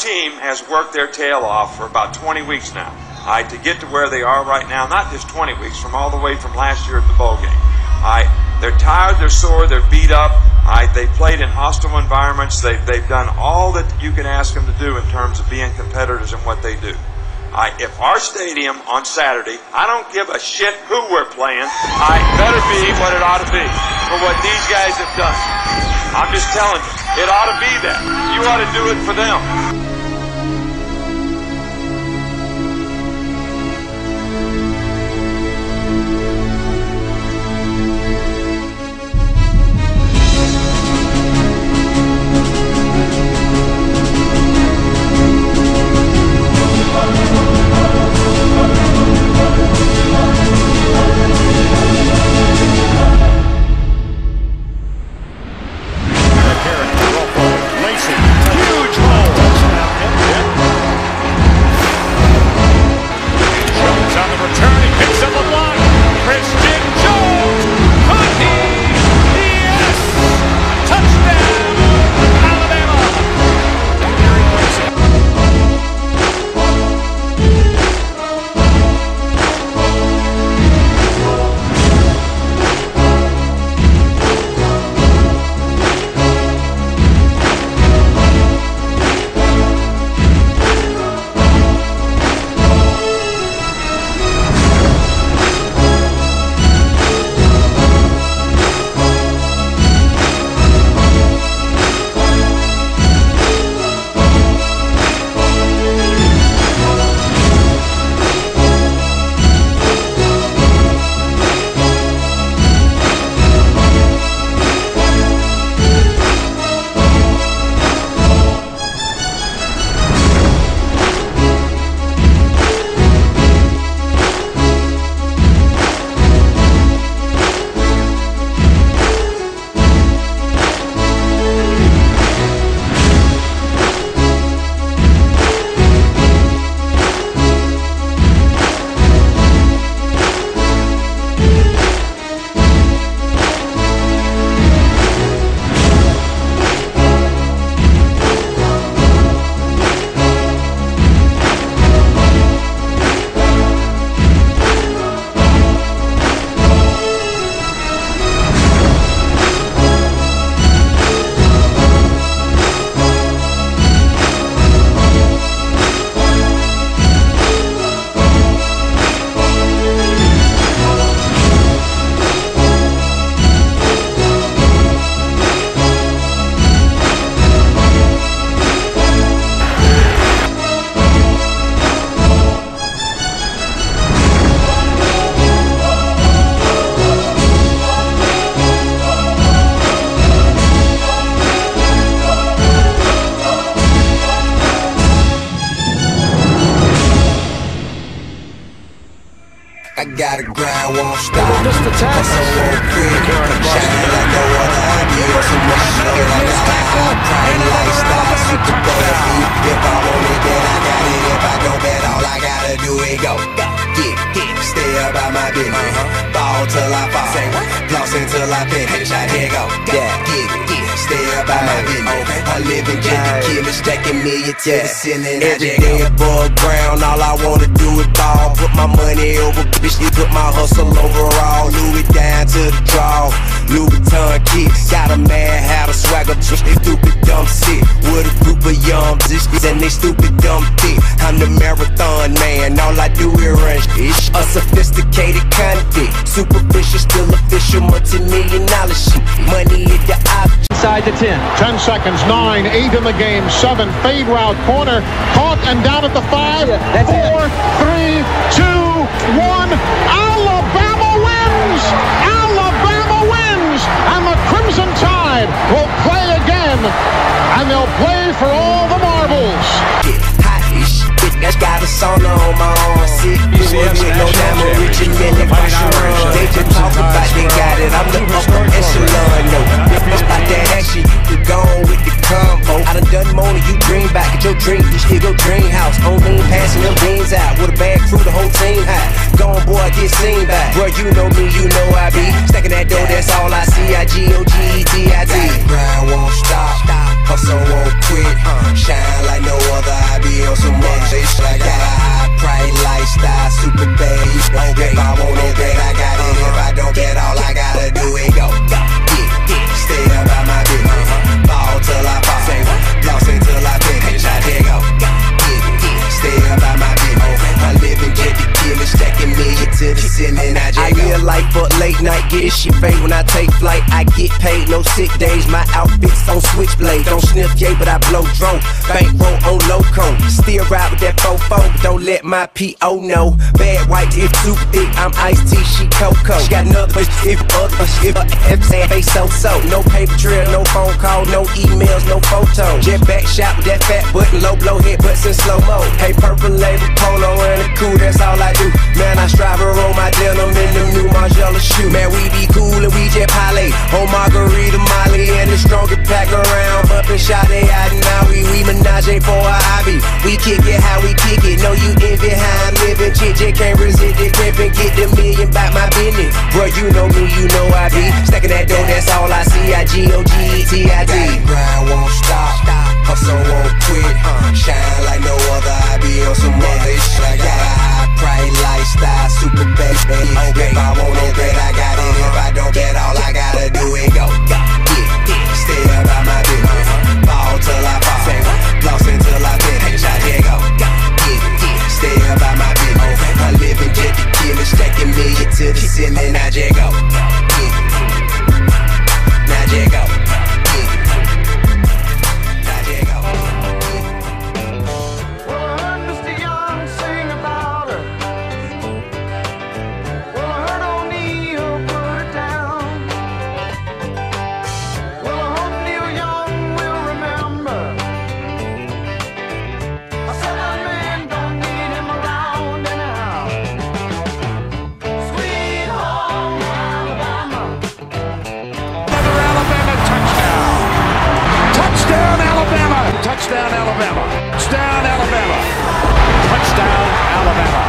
team has worked their tail off for about 20 weeks now, to get to where they are right now. Not just 20 weeks, from all the way from last year at the bowl game. They're tired, they're sore, they're beat up. They played in hostile environments. They've done all that you can ask them to do in terms of being competitors in what they do. If our stadium on Saturday, I don't give a shit who we're playing, better be what it ought to be for what these guys have done. I'm just telling you, it ought to be that. You ought to do it for them. I gotta grind, won't stop. Mr. Tax. So won't quit. Shining like no other. I get too much snow. I got a high prime lifestyle. Super bowl beat. If I want it, then I got it. If I don't bet, all I gotta do is go. Get, stay about my business. Ball till I fall. Floss until I finish. I dare go. Get, stay about my business. I live in killer, stacking millions to the ceiling. Every day above ground, all I wanna do is ball. Put my money over, bitch, you put my hustle overall. Louis down to the draw. Louis Vuitton kicks, got a mad hat, a swagger, they stupid dumb shit. With a group of young bitches and they stupid dumb thick. I'm the marathon man, all I do is run shit. A sophisticated convict, superficial, still official, multi-million-dollar shit. Money is the object. Inside the 10. 10 seconds, 9, 8 in the game, 7, fade route, corner, caught and down at the 5, 4, 3, 2, 1, Alabama wins! Alabama wins! And the Crimson Tide will play again, and they'll play for all the marbles. I got a sauna on my arm, sick, no diamond, rich and yellow, they just talk about they got it, I'm the upper echelon, no, about that action, you gone with the combo, I done more than you dream back, get your dream, you still go dream house, on lean, passing them beans out, with a bad crew, the whole team high, gone boy, get seen back, bro, you know me, you know I be, stacking that dough, that's all I see, I-G-O-G-E-T-I-T, grind won't stop, hustle won't quit, shine like no other. mother. I got a high price lifestyle, super bad. If I want it, bet I got it. If I don't, bet all I gotta do is go. Stay about my business. Ball till I fall. Lost until I finish. I did go. Stay about my business. I live in jet the killers, stacking million to the ceiling. I real life, but late night get shit fade. When I take flight, I get paid, no sick days. My outfits on switchblade. Don't sniff yay, but I blow drone. Bankroll on loco. Still ride with that fofo, but don't let my P.O. know. Bad white if too thick, I'm iced tea, she cocoa. She got another bitch if other shit, if saying face so. No paper trail, no phone call, no emails, no photos. Jet back shot with that fat button, low blow head butts in slow mo. Hey, purple label polo and a cool, that's all I do. Man, I strive to roll my denim in them new Margiela shoe. Man, we be cool and we jet parlay. On Margarita, Molly, and the strongest pack around. Bumpin' Sade out now, we menage for a hobby. We kick it how we kick it. Know you envy how I'm living. Chick can't resist it, grippin'. Get the million by my business. Bro, you know me, you know I be stacking that dough, that's all I see. I-G-O-G-E-T-I-D. Grind won't stop, hustle won't quit. Shine like no other, I be on some other shit. I got a high price lifestyle, super bad. If I want it, bet I got it. If I don't, bet all I gotta do is go. Stay about my business. Ball till I fall. Lost until I finish. I did go. Stay about my business. I live in jet the killers, stacking million to the ceiling. I just go. Now just go. Touchdown, Alabama. Touchdown, Alabama. Touchdown, Alabama.